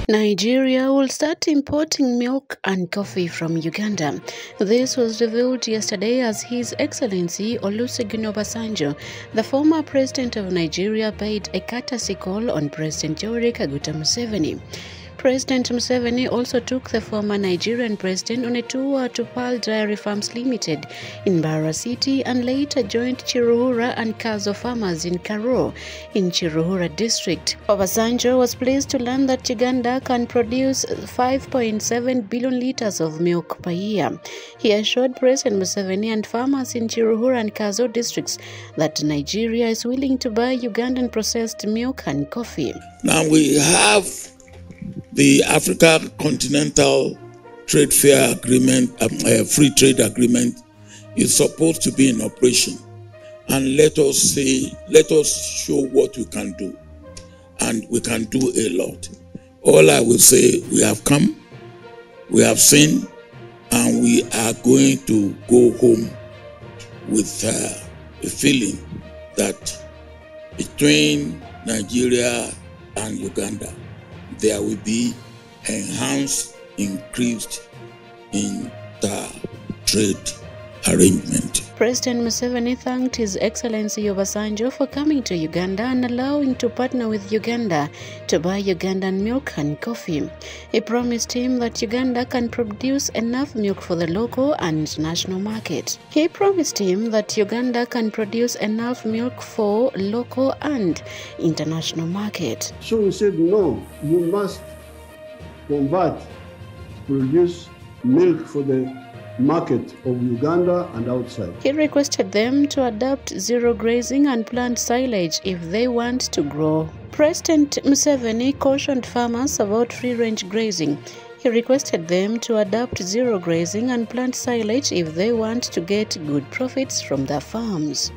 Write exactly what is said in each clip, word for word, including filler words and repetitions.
Nigeria will start importing milk and coffee from Uganda. This was revealed yesterday as His Excellency Olusegun Obasanjo, the former president of Nigeria, paid a courtesy call on President Yoweri Kaguta Museveni. President Museveni also took the former Nigerian president on a tour to Pearl Dairy Farms Limited in Barra City and later joined Chiruhura and Kazo farmers in Karo in Chiruhura district. Obasanjo was pleased to learn that Uganda can produce five point seven billion liters of milk per year. He assured President Museveni and farmers in Chiruhura and Kazo districts that Nigeria is willing to buy Ugandan processed milk and coffee. Now we have the Africa Continental Trade Fair Agreement, um, uh, Free Trade Agreement is supposed to be in operation. And let us say, let us show what we can do. And we can do a lot. All I will say, we have come, we have seen, and we are going to go home with uh, a feeling that between Nigeria and Uganda, there will be enhanced, increased in the trade arrangement. President Museveni thanked His Excellency Obasanjo for coming to Uganda and allowing to partner with Uganda to buy Ugandan milk and coffee. He promised him that Uganda can produce enough milk for the local and international market. He promised him that Uganda can produce enough milk for local and international market. So we said, no, you must convert, produce milk for the market of Uganda and outside. He requested them to adopt zero grazing and plant silage if they want to grow. President Museveni cautioned farmers about free-range grazing. He requested them to adopt zero grazing and plant silage if they want to get good profits from their farms.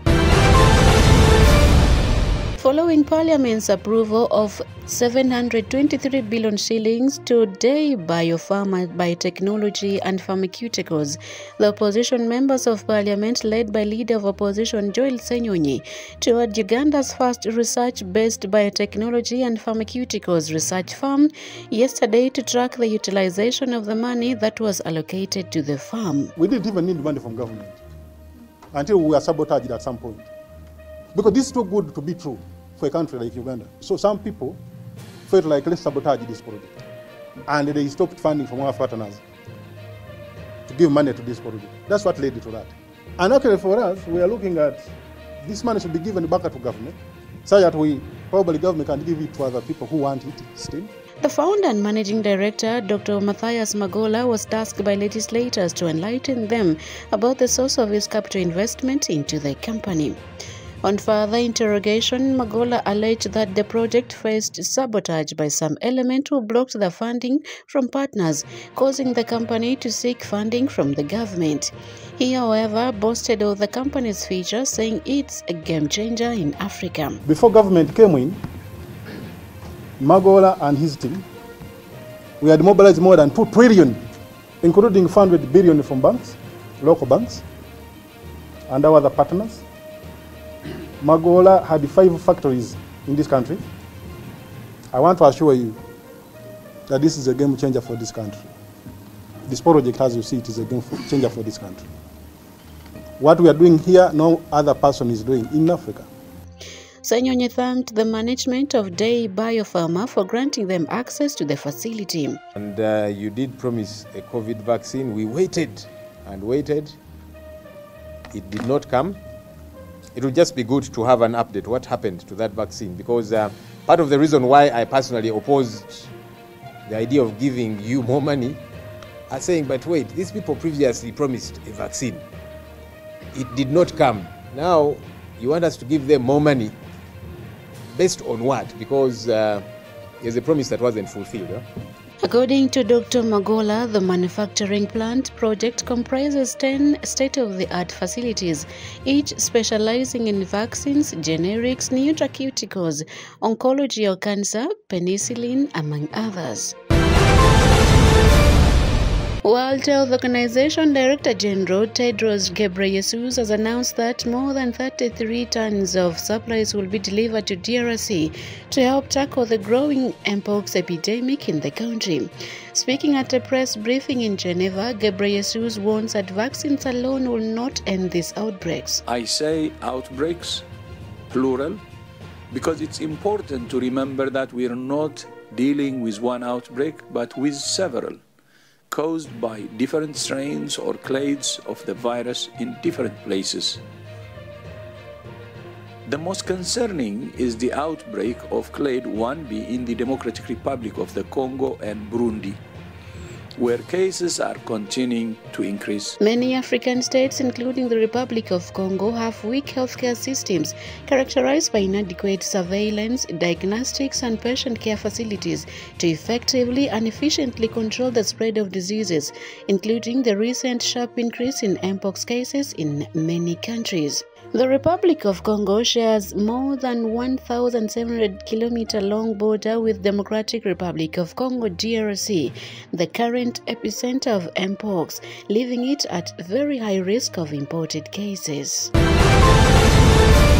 Following Parliament's approval of seven hundred twenty-three billion shillings to Dei Biopharma Biotechnology and Pharmaceuticals, the opposition members of Parliament, led by Leader of Opposition Joel Ssenyonyi, toured Uganda's first research-based biotechnology and pharmaceuticals research farm yesterday to track the utilization of the money that was allocated to the farm. We didn't even need money from government until we were sabotaged at some point. Because this is too good to be true for a country like Uganda. So some people felt like, let's sabotage this project. And they stopped funding from our partners to give money to this project. That's what led to that. And actually for us, we are looking at this money should be given back to government so that we, probably government can give it to other people who want it still. The founder and managing director, Doctor Mathias Magola, was tasked by legislators to enlighten them about the source of his capital investment into the company. On further interrogation, Magola alleged that the project faced sabotage by some element who blocked the funding from partners, causing the company to seek funding from the government. He, however, boasted of the company's future, saying it's a game changer in Africa. Before government came in, Magola and his team, we had mobilized more than two trillion, including five hundred billion from banks, local banks, and our other partners. Magola had five factories in this country. I want to assure you that this is a game changer for this country. This project, as you see, it is a game changer for this country. What we are doing here, no other person is doing in Africa. Ssenyonyi thanked the management of Dei Biopharma for granting them access to the facility. And uh, you did promise a COVID vaccine. We waited and waited. It did not come. It would just be good to have an update what happened to that vaccine, because uh, part of the reason why I personally opposed the idea of giving you more money are saying, but wait, these people previously promised a vaccine. It did not come. Now you want us to give them more money based on what? Because uh, there's a promise that wasn't fulfilled. Huh? According to Doctor Magola, the manufacturing plant project comprises ten state-of-the-art facilities, each specializing in vaccines, generics, nutraceuticals, oncology or cancer, penicillin, among others. World Health Organization Director General Tedros Ghebreyesus has announced that more than thirty-three tons of supplies will be delivered to D R C to help tackle the growing mpox epidemic in the country. Speaking at a press briefing in Geneva, Ghebreyesus warns that vaccines alone will not end these outbreaks. I say outbreaks, plural, because it's important to remember that we are not dealing with one outbreak, but with several, caused by different strains or clades of the virus in different places. The most concerning is the outbreak of clade one B in the Democratic Republic of the Congo and Burundi, where cases are continuing to increase. Many African states, including the Republic of Congo, have weak healthcare systems characterized by inadequate surveillance, diagnostics, and patient care facilities to effectively and efficiently control the spread of diseases, including the recent sharp increase in mpox cases in many countries. The Republic of Congo shares more than one thousand seven hundred kilometer long border with Democratic Republic of Congo D R C, the current epicenter of mpox, leaving it at very high risk of imported cases.